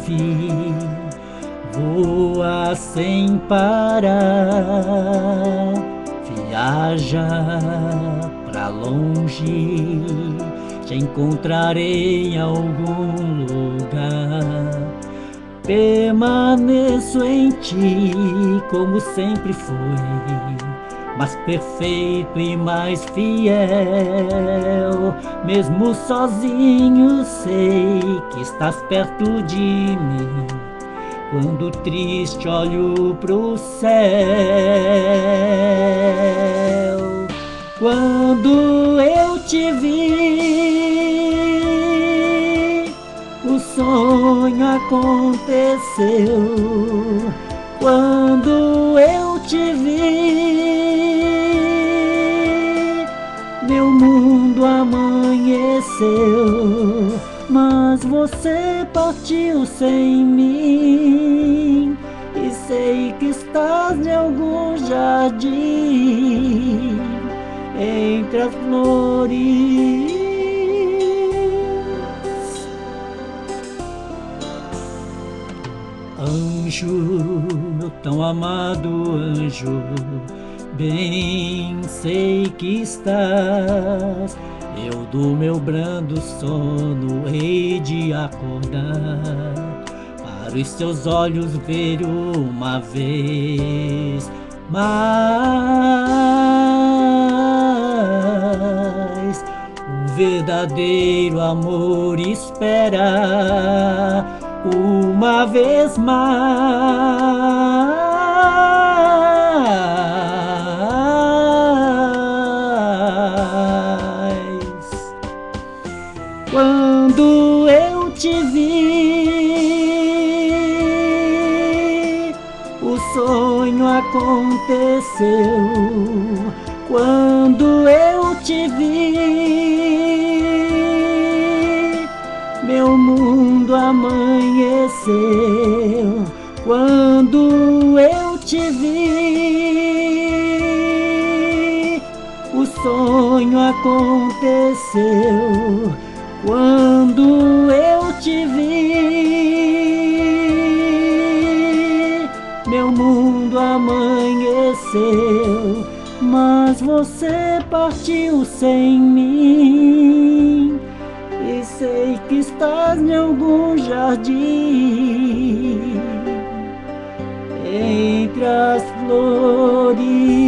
fim. Voa sem parar, viaja pra longe, te encontrarei em algum lugar. Permaneço em ti como sempre fui, mais perfeito e mais fiel. Mesmo sozinho sei que estás perto de mim. Quando triste olho pro céu, quando eu te vi, o sonho aconteceu. Quando eu te vi, meu mundo amanheceu. Mas você partiu sem mim, e sei que estás em algum jardim entre as flores. Anjo, meu tão amado anjo, bem sei que estás. Eu do meu brando sono hei de acordar, para os seus olhos ver uma vez mais. O verdadeiro amor espera uma vez mais. Quando eu te vi, o sonho aconteceu. Quando eu te vi, meu mundo amanheceu. Quando eu te vi, o sonho aconteceu. Quando eu te vi, meu mundo amanheceu. Mas você partiu sem mim, e sei que estás em algum jardim entre as flores.